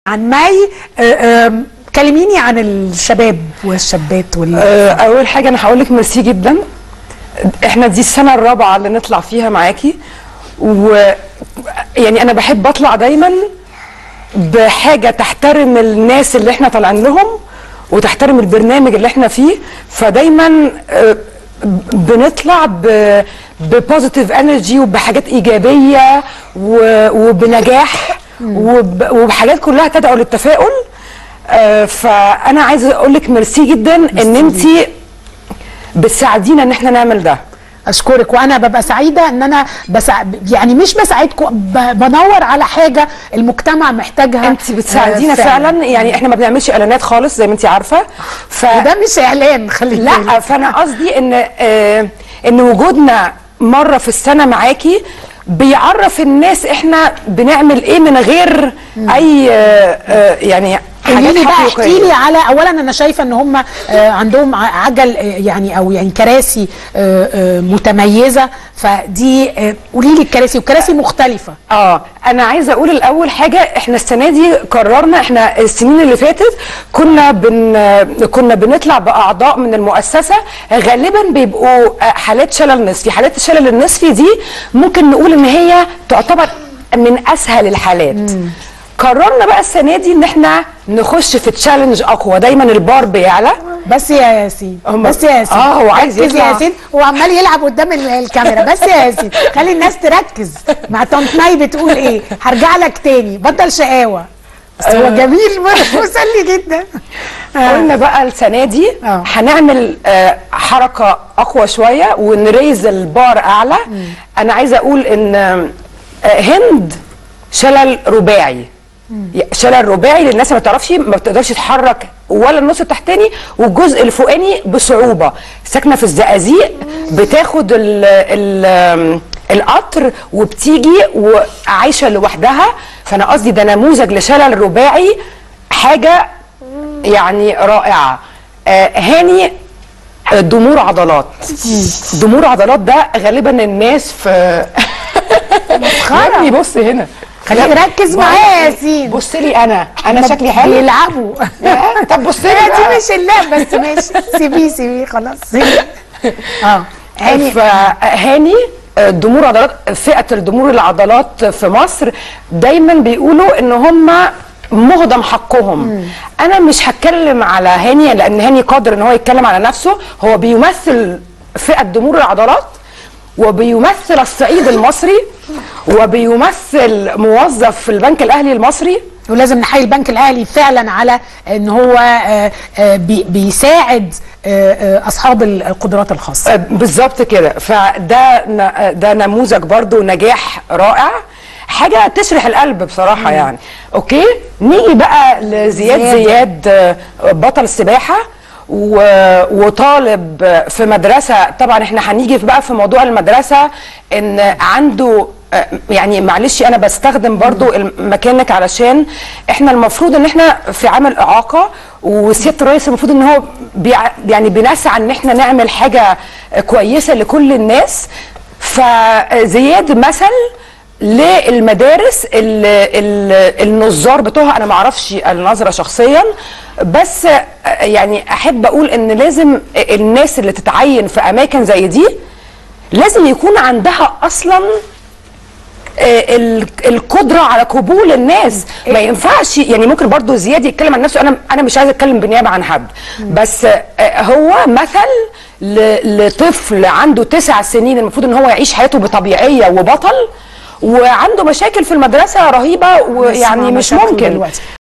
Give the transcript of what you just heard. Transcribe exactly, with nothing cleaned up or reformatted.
عن مي. كلميني عن الشباب والشابات وال... اول حاجه انا هقول لك ميرسي جدا. احنا دي السنه الرابعه اللي نطلع فيها معاكي، و يعني انا بحب اطلع دايما بحاجه تحترم الناس اللي احنا طالعين لهم وتحترم البرنامج اللي احنا فيه، فدايما بنطلع ببوزيتيف انرجي وبحاجات ايجابيه وبنجاح وبحاجات كلها تدعو للتفاؤل. فانا عايزه اقول لك ميرسي جدا ان انت بتساعدينا ان احنا نعمل ده. اشكرك، وانا ببقى سعيده ان انا بسع... يعني مش بساعدكم، ب... بدور على حاجه المجتمع محتاجها. انت بتساعدينا فعلا. فعلا يعني احنا ما بنعملش اعلانات خالص زي ما انت عارفه، ف... وده مش اعلان، خلي بالك. لا، فانا قصدي ان آه ان وجودنا مره في السنه معاكي بيعرف الناس احنا بنعمل ايه من غير م. اي آه آه يعني قولي لي بقى، احكي لي على، اولا انا شايفه ان هم عندهم عجل يعني او يعني كراسي متميزه، فدي قولي لي الكراسي وكراسي مختلفه. اه انا عايزه اقول الاول حاجه، احنا السنه دي قررنا، احنا السنين اللي فاتت كنا بن كنا بنطلع باعضاء من المؤسسه، غالبا بيبقوا حالات شلل نصفي. حالات الشلل النصفي دي ممكن نقول ان هي تعتبر من اسهل الحالات. مم. قررنا بقى السنه دي ان احنا نخش في تشالنج اقوى، دايما البار بيعلى. بس يا ياسين، بس يا ياسين، اه هو عايز يطلع. يا ياسين هو عمال يلعب قدام الكاميرا. بس يا ياسين خلي الناس تركز مع طنط مي بتقول ايه. هرجع لك تاني، بطل شقاوه. بس هو آه. جميل مسلي جدا. آه. قلنا بقى السنه دي آه. هنعمل آه حركه اقوى شويه ونريز البار اعلى. م. انا عايزه اقول ان آه هند شلل رباعي. شلل رباعي للناس اللي ما تعرفش، ما بتقدرش تتحرك ولا النص التحتاني والجزء الفوقاني بصعوبه، ساكنه في الزقازيق، بتاخد ال ال القطر وبتيجي وعايشه لوحدها. فانا قصدي ده نموذج لشلل رباعي، حاجه يعني رائعه. آه هاني ضمور عضلات. ضمور عضلات ده غالبا الناس في مسخره. بص هنا، خليك ركز معايا يا ياسين. بص لي انا انا شكلي حلو. بيلعبوا. طب بص لي دي مش اللعب بس، ماشي سيبيه سيبيه خلاص. اه هاني فهاني ضمور عضلات، فئه الضمور العضلات في مصر دايما بيقولوا ان هم مهضم حقهم. مم. انا مش هتكلم على هاني لان هاني قادر ان هو يتكلم على نفسه، هو بيمثل فئه ضمور العضلات وبيمثل الصعيد المصري وبيمثل موظف في البنك الاهلي المصري. ولازم نحيي البنك الاهلي فعلا على ان هو بيساعد اصحاب القدرات الخاصه. بالظبط كده، فده ده نموذج برضو نجاح رائع، حاجه تشرح القلب بصراحه. مم. يعني اوكي، نيجي بقى لزياد. زياد, زياد بطل السباحه وطالب في مدرسه. طبعا احنا هنيجي بقى في موضوع المدرسه، ان عنده يعني معلش انا بستخدم برضو مكانك علشان احنا المفروض ان احنا في عمل اعاقه، وسياده الرئيس المفروض ان هو يعني بنسعى ان احنا نعمل حاجه كويسه لكل الناس. فزياد مثل للمدارس النظار بتوعها، انا ما اعرفش النظره شخصيا، بس يعني احب اقول ان لازم الناس اللي تتعين في اماكن زي دي لازم يكون عندها اصلا القدره على قبول الناس. ما ينفعش يعني، ممكن برضو زياد يتكلم عن نفسه، انا انا مش عايزه اتكلم بالنيابه عن حد، بس هو مثل لطفل عنده تسع سنين المفروض ان هو يعيش حياته بطبيعيه وبطل، وعنده مشاكل في المدرسه رهيبه، ويعني مش ممكن.